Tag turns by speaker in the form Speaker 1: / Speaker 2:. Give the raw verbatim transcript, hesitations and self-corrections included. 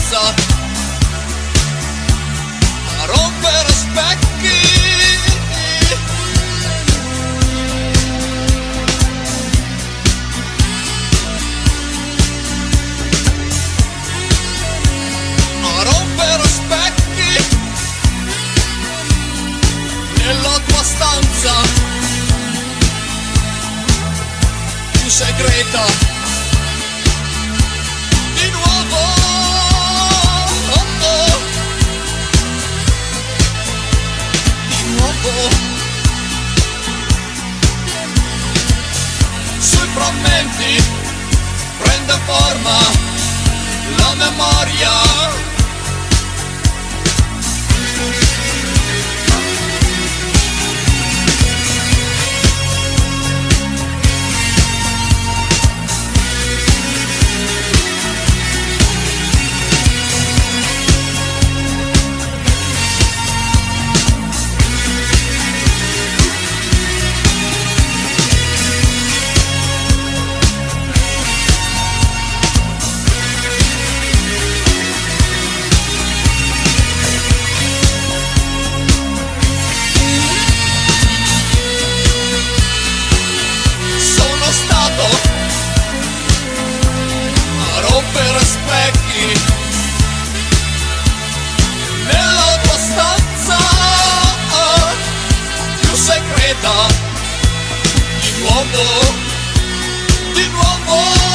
Speaker 1: stanza a rompere specchi. A rompere specchi nella tua stanza più segreta. Di nuovo, oh oh. Di nuovo, sui frammenti prende forma la memoria. A rompere specchi nella tua stanza più segreta. Di nuovo, di nuovo.